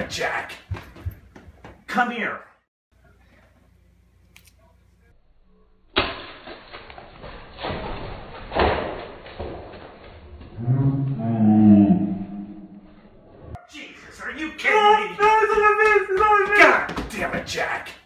it, Jack! Come here! Jesus, are you kidding me? No, it's not a miss! It's not a miss! God damn it, Jack!